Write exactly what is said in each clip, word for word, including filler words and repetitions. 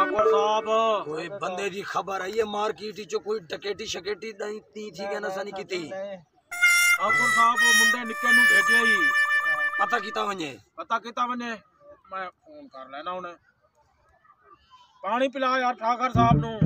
ठाकुर साहब कोई बंदे दी खबर आई है मार्केट चो कोई डकेटी शकेटी नहीं थी क्या नसा नहीं की ठाकुर साहब वो मुंडे निक्के नु भेजे ही पता कीता वने पता कीता वने मैं फोन कर लेना उन्हें पानी पिला यार ठाकुर साहब नु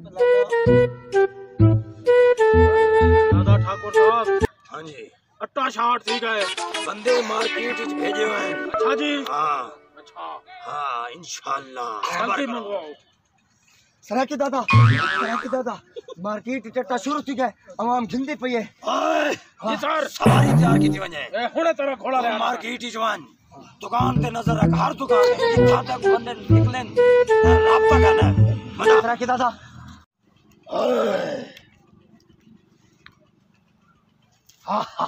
दादा ठाकुर साहब हां जी अट्टा शाट ठीक है बंदे मार्केट च भेजे हुए हैं। अच्छा जी हां अच्छा हां इंशाल्लाह जल्दी मंगवाओ सरा के दादा सरा के दादा मार्केट टट्टा शुरू थी गए आवाम घिंदी पई है ओए जी सर सारी तैयार की थी वने ए हुने तेरा खोला ले मार्केट जवान दुकान पे नजर रख हर दुकान पे जहां तक बंदे निकलें राब्ता करना मजा सरा के दादा हा हा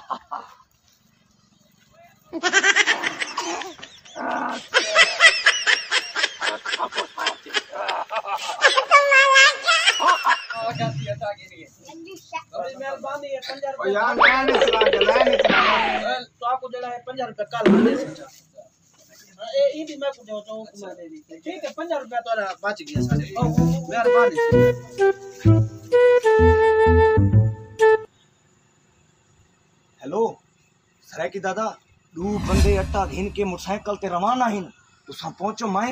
मेहरबानी है पंजाब रुपए यार लाइन चला के लाइन चला तो आपको देना है पंजाब रुपए कल दे सकता ए ई भी मैं को दो तो मैं दे दी ठीक है पंजाब रुपए तो बच गया सारे मेहरबानी हेलो सरा के दादा दो बंदे अट्टा घिन के मोटरसाइकिल ते रवाना हिन तुसा पहुंचो मैं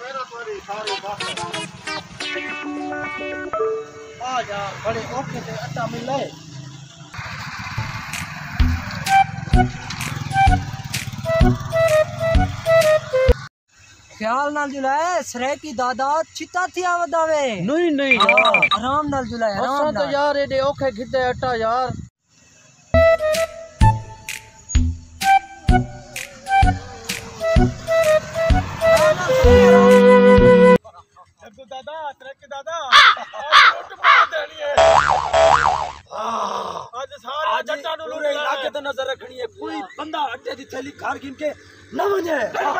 आ जा बड़े औखे से अट्टा मिल ले ख्याल नाल जुलाए सरे की दादा चिता थी आवदावे नहीं नहीं आराम नाल जुलाए आराम तो यार एडे औखे खिदे अट्टा यार दादा ट्रक दादा आज सारा जट्टा नु पूरे इलाके ते नजर रखनी है कोई बंदा अड्डे दी थैली खार गिन के न वने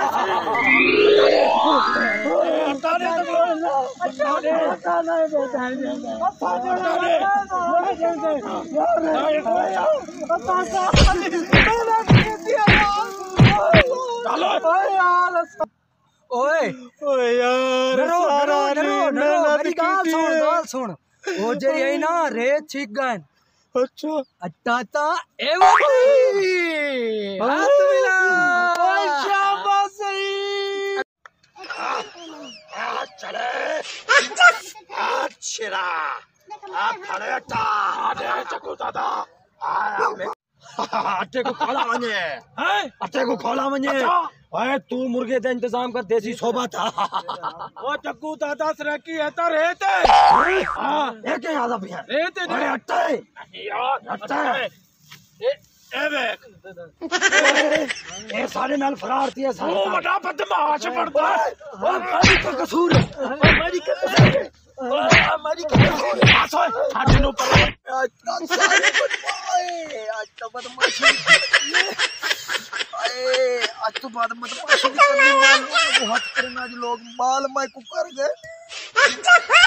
ओए ओए यार नरो नरो नरो नरो मेरी गाल सुन गाल सुन ओ जेरी आई ना रेत छिक गन अच्छा अट्टा ता एवरी हाथ मिला ओए शाबाश चले अच्छा आ खड़े अट्टा आधे चको दादा आ अट्टे को खोला वने हैं अट्टे को खोला वने ओए तू मुर्गे का इंतजाम कर देसी सोबा था ओ चक्कू दादा सरेकी है तो रेत है हां एक ही आजा भैया रेत है अरे अट्टे यार अट्टे ए ए देख ए सारे नाल फरार थी सारे ओ बड़ा बदमाश पड़ता है ओ मेरी का कसूर है ओ मेरी का कसूर है ओ मेरी का कसूर है आसो हाथ नो पर आज सारे बदमाश आज तो बदमाशी आज तो बाद बदमाशी करने वालों को हाथ करना जो लोग बाल मैं को कर गए